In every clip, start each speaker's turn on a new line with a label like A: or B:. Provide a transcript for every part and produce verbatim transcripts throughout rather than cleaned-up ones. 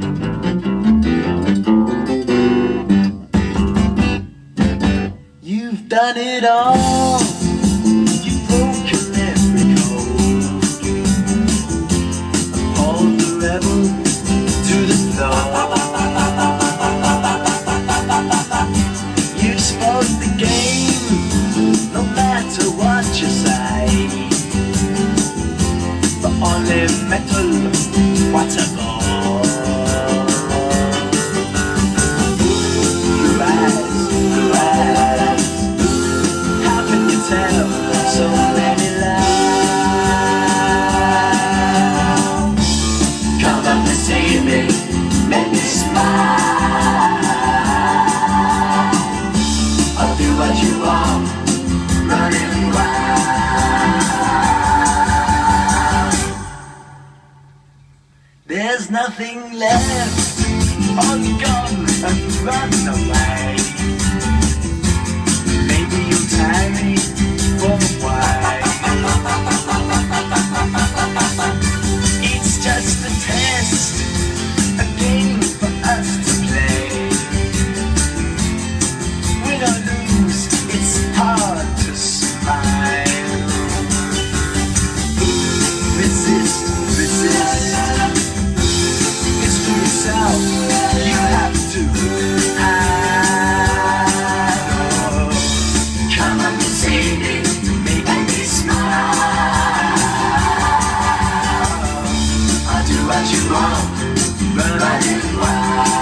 A: You've done it all. You've broken every code. Appalled the rebel to the floor. You spoke the game, no matter what you say. But only metal, what a ball. Your eyes, your eyes, how can you tell so many lies? Come up and save me, make me smile. I'll do what you want, running wild. There's nothing left, all gone and run away. Maybe you'll tie me for a while. It's just a test, a game for us to play. Win or lose, it's hard to smile. Resist, resist. It's for yourself, you have to hide. Oh, come on and save me, make me smile. I'll do what you want, running wild.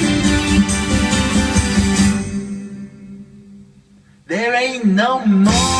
A: There ain't no more